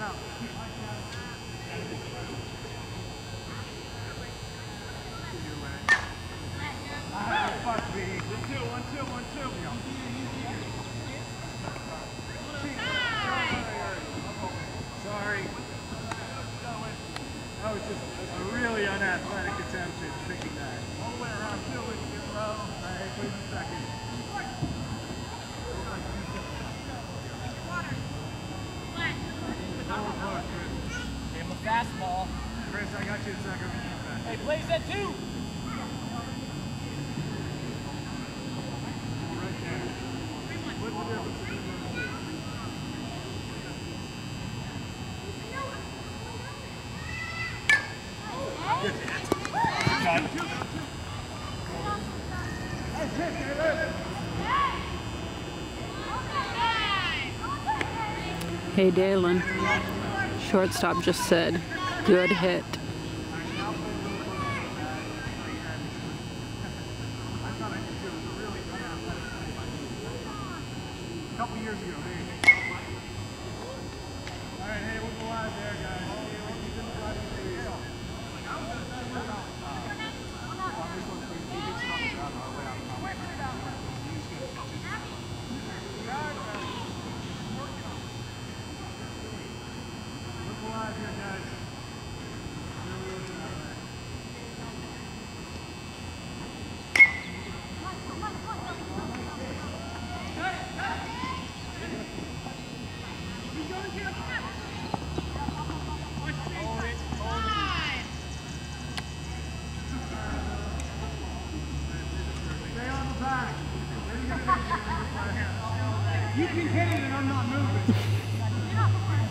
Sorry. That was just a really unathletic attempt at picking that. All the way around, two, we can get a row. All right, wait a second. Give him a fastball. Chris, I got you in second. Hey, plays that too. Right there. What's the difference between those two? Good hit. Hey, Dalen. Shortstop just said, good hit. A couple years ago, all right, hey, we'll go live there, guys. You can hit it and I'm not moving.